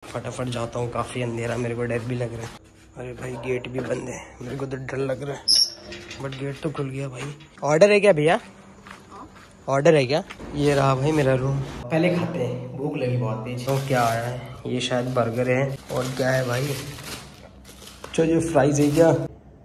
फटाफट जाता हूँ, काफ़ी अंधेरा, मेरे को डर भी लग रहा है। अरे भाई गेट भी बंद है, मेरे को तो डर लग रहा है, बट गेट तो खुल गया भाई। ऑर्डर है क्या भैया? ऑर्डर है क्या? ये रहा भाई मेरा रूम। पहले खाते हैं, भूख लगी बहुत तेज। तो क्या आया है? ये शायद बर्गर है। और क्या है भाई? चलो ये फ्राइज है क्या?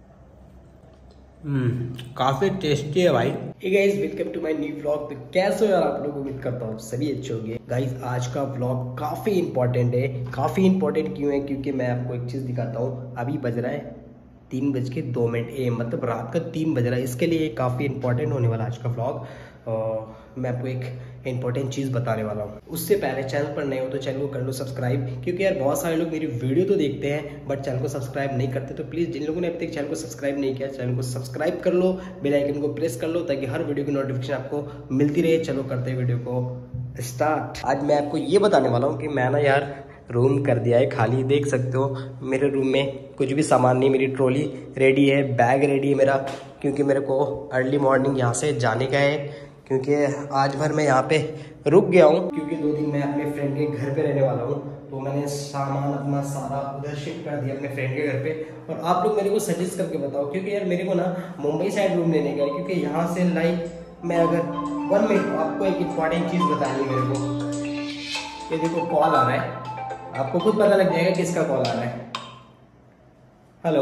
काफी टेस्टी है भाई। Hey guys, welcome to my new vlog. तो कैसे हो यार आप लोग? उम्मीद करता हूँ सभी अच्छे होंगे। गाइस आज का व्लॉग काफी इंपॉर्टेंट है। काफी इंपॉर्टेंट क्यों है? क्योंकि मैं आपको एक चीज दिखाता हूँ। अभी बज रहा है 3:02 AM, मतलब रात का 3 बज रहा है। इसके लिए काफ़ी इंपॉर्टेंट होने वाला आज का व्लॉग। मैं आपको एक इंपॉर्टेंट चीज़ बताने वाला हूँ। उससे पहले चैनल पर नए हो तो चैनल को कर लो सब्सक्राइब, क्योंकि यार बहुत सारे लोग मेरी वीडियो तो देखते हैं बट चैनल को सब्सक्राइब नहीं करते। तो प्लीज़ जिन लोगों ने अभी तक चैनल को सब्सक्राइब नहीं किया, चैनल को सब्सक्राइब कर लो, बेल आइकन को प्रेस कर लो, ताकि हर वीडियो की नोटिफिकेशन आपको मिलती रहे। चलो करते हैं वीडियो को स्टार्ट। आज मैं आपको ये बताने वाला हूँ कि मैं ना यार रूम कर दिया है खाली। देख सकते हो मेरे रूम में कुछ भी सामान नहीं। मेरी ट्रॉली रेडी है, बैग रेडी है मेरा, क्योंकि मेरे को अर्ली मॉर्निंग यहाँ से जाने का है। क्योंकि आज भर मैं यहाँ पे रुक गया हूँ, क्योंकि 2 दिन मैं अपने फ्रेंड के घर पे रहने वाला हूँ। तो मैंने सामान अपना सारा उधर शिफ्ट कर दिया अपने फ्रेंड के घर पे। और आप लोग मेरे को सजेस्ट करके बताओ, क्योंकि यार मेरे को ना मुंबई साइड रूम लेने का है। क्योंकि यहाँ से लाइक मैं अगर 1 मिनट आपको एक इम्पॉर्टेंट चीज़ बतानी है मेरे को। ये देखो कॉल आ रहा है, आपको खुद पता लग जाएगा किसका कॉल आ रहा है। हेलो।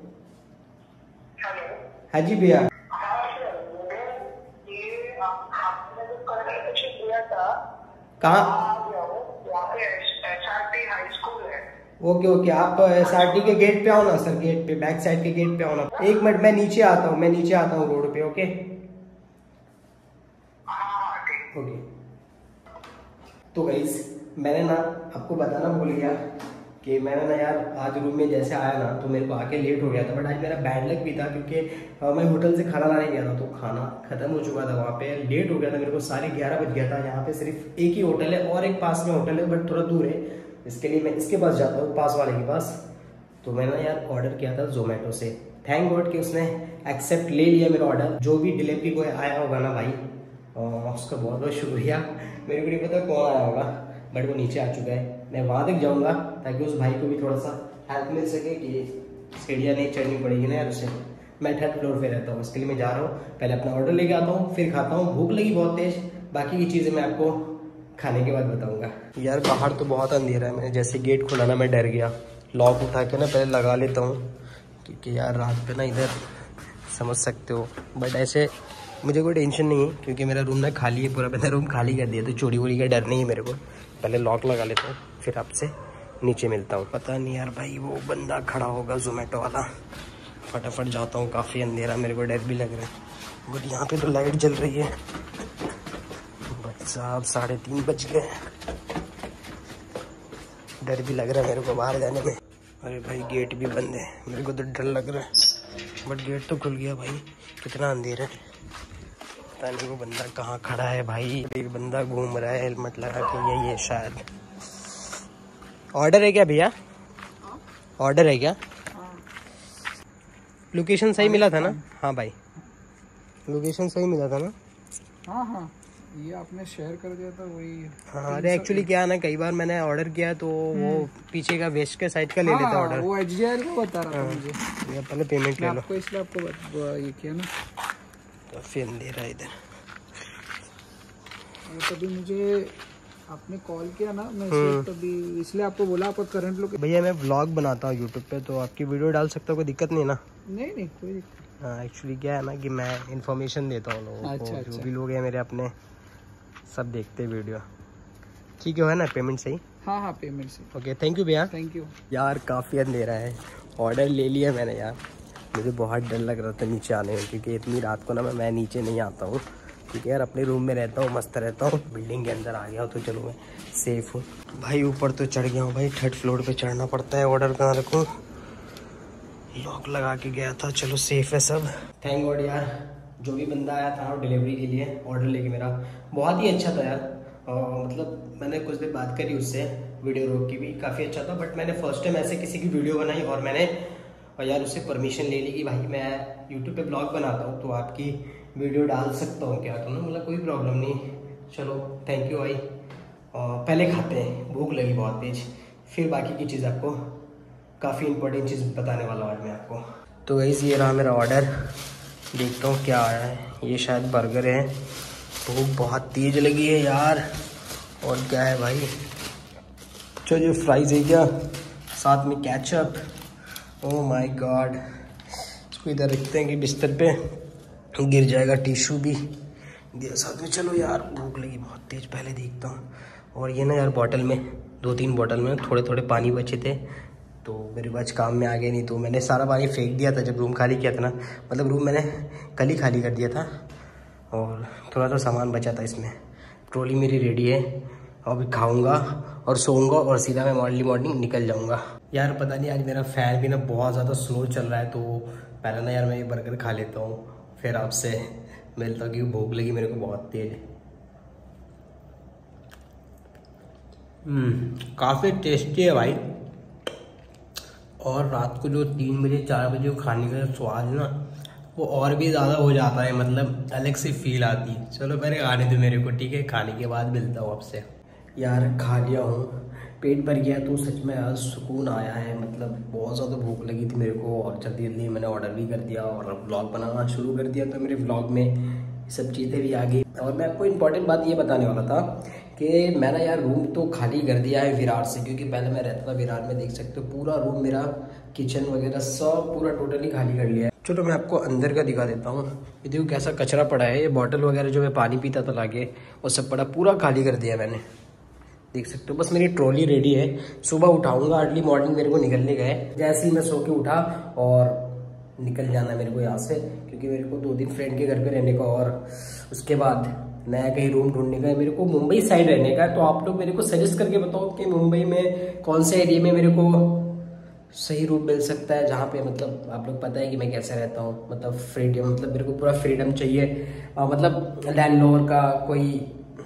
हाँ जी भैया। कहाँ? ओके ओके, आप SRT के गेट पे आओ ना सर, गेट पे बैक साइड के गेट पे आओ ना। 1 मिनट मैं नीचे आता हूँ, रोड पे। Okay okay. तो गाइस मैंने ना आपको बताना भूल गया कि मैंने ना यार आज रूम में जैसे आया ना तो मेरे को आके लेट हो गया था। बट आज मेरा बैड लक भी था, क्योंकि मैं होटल से खाना लाने गया था तो खाना खत्म हो चुका था। वहाँ पे लेट हो गया था, मेरे को 11:30 बज गया था। यहाँ पे सिर्फ एक ही होटल है और एक पास में होटल है, बट थोड़ा दूर है। इसके लिए मैं इसके पास जाता हूँ, पास वाले के पास। तो मैंने यार ऑर्डर किया था जोमेटो से। थैंक गॉड कि उसने एक्सेप्ट ले लिया मेरा ऑर्डर। जो भी डिलीवरी बॉय आया होगा ना भाई, उसका बहुत बहुत शुक्रिया। मेरे को नहीं पता कौन आया होगा, बट वो नीचे आ चुका है। मैं वहाँ तक जाऊँगा ताकि उस भाई को भी थोड़ा सा हेल्प मिल सके, कि सीढ़ियाँ नहीं चढ़नी पड़ेगी ना यार उसे। मैं 3rd फ्लोर पे रहता हूँ, इसके लिए मैं जा रहा हूँ। पहले अपना ऑर्डर लेके आता हूँ, फिर खाता हूँ। भूख लगी बहुत तेज, बाकी की चीज़ें मैं आपको खाने के बाद बताऊँगा। यार बाहर तो बहुत अंधेरा है, मैंने जैसे गेट खुला ना मैं डर गया। लॉक उठा के ना पहले लगा लेता हूँ, क्योंकि यार रात पे ना इधर समझ सकते हो। बट ऐसे मुझे कोई टेंशन नहीं है, क्योंकि मेरा रूम ना खाली है पूरा। मैंने रूम खाली कर दिया तो चोरी वोरी का डर नहीं है मेरे को। पहले लॉक लगा लेता हूँ, फिर आपसे नीचे मिलता हूँ। पता नहीं यार भाई वो बंदा खड़ा होगा जोमेटो वाला। फटाफट जाता हूँ, काफ़ी अंधेरा, मेरे को डर भी लग रहा है। बट यहाँ पे तो लाइट जल रही है। भाई साहब 3:30 बज गए, डर भी लग रहा है मेरे को बाहर जाने में। अरे भाई गेट भी बंद है, मेरे को तो डर लग रहा है, बट गेट तो खुल गया भाई। कितना अंधेरा है, पता नहीं वो बंदा कहाँ खड़ा है भाई। एक बंदा घूम रहा है हेलमेट लगा के, यही है शायद। ऑर्डर है क्या भैया? ऑर्डर है क्या? लोकेशन सही मिला था ना? हाँ भाई लोकेशन सही मिला था ना? हाँ हाँ, ये आपने शेयर कर दिया था वही। हाँ अरे एक्चुअली क्या है ना, कई बार मैंने ऑर्डर किया तो वो पीछे का वेस्ट के साइड का ले लेता ऑर्डर। वो HDR का बता रहा था मुझे। ये पहले पेमेंट ले लो, आपको इसलिए आपको ये किया ना। तो फिर दे रहा इधर। तभी मुझे आपने कॉल किया ना, मैं तभी इसलिए आपको बोला आपका करंट लोकेशन। भैया मैं व्लॉग बनाता हूँ यूट्यूब पे, तो आपकी वीडियो डाल सकता हूँ, कोई दिक्कत नहीं ना? नहीं नहीं कोई दिक्कत। हाँ एक्चुअली क्या है ना कि मैं इन्फॉर्मेशन देता हूँ लोगों को। जो भी लोग हैं मेरे अपने सब देखते हैं वीडियो। ठीक है ना? पेमेंट सही? हाँ हाँ पेमेंट सही। ओके थैंक यू भैया। Thank you. यार काफ़ी अंधेरा है, ऑर्डर ले लिया मैंने। यार मुझे बहुत डर लग रहा था नीचे आने में, क्योंकि इतनी रात को ना मैं नीचे नहीं आता हूँ। क्योंकि यार अपने रूम में रहता हूँ, मस्त रहता हूँ। बिल्डिंग के अंदर आ गया हूँ तो चलो मैं सेफ हूँ भाई। ऊपर तो चढ़ गया हूँ भाई, 3rd फ्लोर पे चढ़ना पड़ता है। ऑर्डर कहाँ रखूँ? लॉक लगा के गया था, चलो सेफ है सब। थैंक गॉड यार, जो भी बंदा आया था डिलीवरी के लिए ऑर्डर लेके, मेरा बहुत ही अच्छा था यार। मतलब मैंने कुछ देर बात करी उससे, वीडियो रोक की भी, काफ़ी अच्छा था। बट मैंने फर्स्ट टाइम ऐसे किसी की वीडियो बनाई और मैंने यार उससे परमिशन ले ली कि भाई मैं यूट्यूब पे ब्लॉग बनाता हूँ तो आपकी वीडियो डाल सकता हूँ क्या? तो ना मतलब कोई प्रॉब्लम नहीं। चलो थैंक यू भाई। पहले खाते हैं, भूख लगी बहुत तेज। फिर बाकी की चीज़ आपको काफ़ी इंपॉर्टेंट चीज़ बताने वाला हूँ आज मैं आपको। तो गाइस ये रहा मेरा ऑर्डर, देखता हूँ क्या आया है। ये शायद बर्गर है। भूख बहुत तेज़ लगी है यार। और क्या है भाई, चलिए फ्राइज़ है क्या, साथ में केचप। ओह माय गॉड, इसको इधर रखते हैं कि बिस्तर पे गिर जाएगा, टिश्यू भी दिया साथ में। चलो यार भूख लगी बहुत तेज़, पहले देखता हूँ। और ये ना यार बॉटल में 2-3 बॉटल में थोड़े थोड़े पानी बचे थे, तो मेरे पास काम में आ गए, नहीं तो मैंने सारा पानी फेंक दिया था जब रूम खाली किया था ना। मतलब रूम मैंने कल ही खाली कर दिया था और थोड़ा सा सामान बचा था इसमें। ट्रॉली मेरी रेडी है, अभी खाऊंगा और सोऊंगा और सीधा मैं मॉर्निंग निकल जाऊंगा। यार पता नहीं आज मेरा फैन भी ना बहुत ज़्यादा स्लो चल रहा है, तो पहले ना यार मैं ये बर्गर खा लेता हूँ, फिर आपसे मिलता हूँ क्योंकि भूख लगी मेरे को बहुत तेज। काफ़ी टेस्टी है भाई। और रात को जो 3 बजे 4 बजे खाने का स्वाद ना वो और भी ज़्यादा हो जाता है, मतलब अलग से फील आती है। चलो पहले खाने दो मेरे को, ठीक है, खाने के बाद मिलता हूँ आपसे। यार खा लिया हूँ, पेट भर गया, तो सच में आज सुकून आया है। मतलब बहुत ज़्यादा भूख लगी थी मेरे को और जल्दी जल्दी मैंने ऑर्डर भी कर दिया और व्लॉग बनाना शुरू कर दिया, तो मेरे व्लॉग में ये सब चीज़ें भी आ गई। और मैं आपको इम्पॉर्टेंट बात ये बताने वाला था कि मैंने यार रूम तो खाली कर दिया है विरार से, क्योंकि पहले मैं रहता था विरार में, देख सकते हो पूरा रूम मेरा, किचन वगैरह सब पूरा टोटली खाली कर लिया है। चलो मैं आपको अंदर का दिखा देता हूँ। ये देखो कैसा कचरा पड़ा है, ये बॉटल वगैरह जो मैं पानी पीता था लाके वो सब पड़ा, पूरा खाली कर दिया मैंने, देख सकते हो। बस मेरी ट्रॉली रेडी है, सुबह उठाऊंगा, अर्ली मॉर्निंग मेरे को निकलने गए, जैसे ही मैं सो के उठा और निकल जाना है मेरे को यहाँ से, क्योंकि मेरे को 2 दिन फ्रेंड के घर पे रहने का और उसके बाद नया कहीं रूम ढूंढने का है। मेरे को मुंबई साइड रहने का है, तो आप लोग मेरे को सजेस्ट करके बताओ कि मुंबई में कौन से एरिया में मेरे को सही रूम मिल सकता है, जहाँ पे मतलब आप लोग पता है कि मैं कैसे रहता हूँ, मतलब फ्रीडम, मतलब मेरे को पूरा फ्रीडम चाहिए। मतलब लैंडलॉर्ड का कोई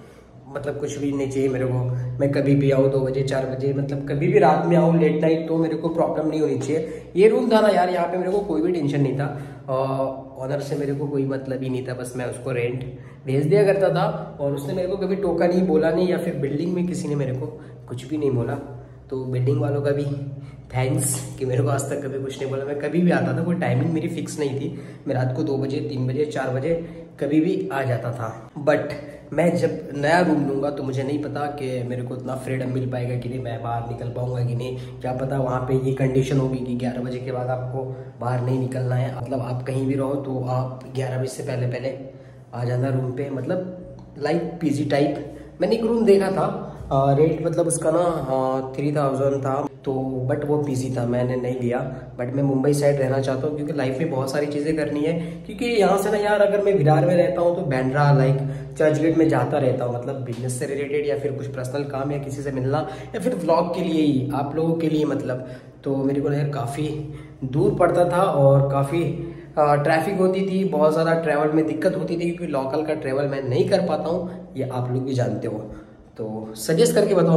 मतलब कुछ भी नहीं चाहिए मेरे को। मैं कभी भी आऊँ 2 बजे 4 बजे, मतलब कभी भी रात में आऊँ लेट नाइट, तो मेरे को प्रॉब्लम नहीं होनी चाहिए। ये रूम था ना यार, यहाँ पे मेरे को कोई भी टेंशन नहीं था, ऑनर से मेरे को कोई मतलब ही नहीं था, बस मैं उसको रेंट भेज दिया करता था और उसने मेरे को कभी टोका नहीं, बोला नहीं, या फिर बिल्डिंग में किसी ने मेरे को कुछ भी नहीं बोला। तो बिल्डिंग वालों का भी थैंक्स कि मेरे को आज तक कभी कुछ नहीं बोला। मैं कभी भी आता था, कोई टाइमिंग मेरी फिक्स नहीं थी, मैं रात को 2 बजे 3 बजे 4 बजे कभी भी आ जाता था। बट मैं जब नया रूम लूँगा तो मुझे नहीं पता कि मेरे को इतना फ्रीडम मिल पाएगा कि नहीं, मैं बाहर निकल पाऊँगा कि नहीं, क्या पता वहाँ पे ये कंडीशन होगी कि 11 बजे के बाद आपको बाहर नहीं निकलना है। मतलब आप कहीं भी रहो तो आप 11 बजे से पहले पहले आ जाना रूम पे, मतलब लाइक पीजी टाइप। मैंने एक रूम देखा था, रेट मतलब उसका ना 3000 था, तो बट वो पीजी था, मैंने नहीं लिया। बट मैं मुंबई साइड रहना चाहता हूँ क्योंकि लाइफ में बहुत सारी चीज़ें करनी है। क्योंकि यहाँ से ना यार अगर मैं विरार में रहता हूँ तो बैंड्रा लाइक चर्च गेट में जाता रहता हूँ, मतलब बिजनेस से रिलेटेड या फिर कुछ पर्सनल काम या किसी से मिलना या फिर व्लॉग के लिए ही, आप लोगों के लिए मतलब। तो मेरे को यार काफ़ी दूर पड़ता था और काफ़ी ट्रैफिक होती थी, बहुत ज़्यादा ट्रैवल में दिक्कत होती थी, क्योंकि लोकल का ट्रैवल मैं नहीं कर पाता हूँ, ये आप लोग भी जानते हो। तो सजेस्ट करके बताओ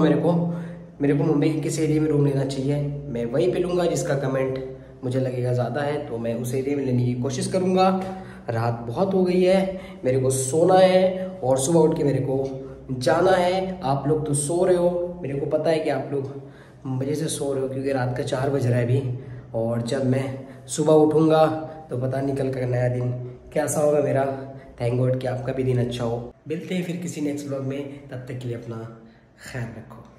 मेरे को मुंबई के किस एरिया में रूम लेना चाहिए। मैं वहीं पे लूँगा जिसका कमेंट मुझे लगेगा ज़्यादा है, तो मैं उस एरिया में लेने की कोशिश करूँगा। रात बहुत हो गई है, मेरे को सोना है और सुबह उठ के मेरे को जाना है। आप लोग तो सो रहे हो, मेरे को पता है कि आप लोग मजे से सो रहे हो, क्योंकि रात का 4 बज रहा है अभी। और जब मैं सुबह उठूँगा तो पता नहीं कल का नया दिन कैसा होगा मेरा। थैंक गॉड कि आपका भी दिन अच्छा हो। मिलते हैं फिर किसी नेक्स्ट व्लॉग में, तब तक के लिए अपना ख्याल रखो।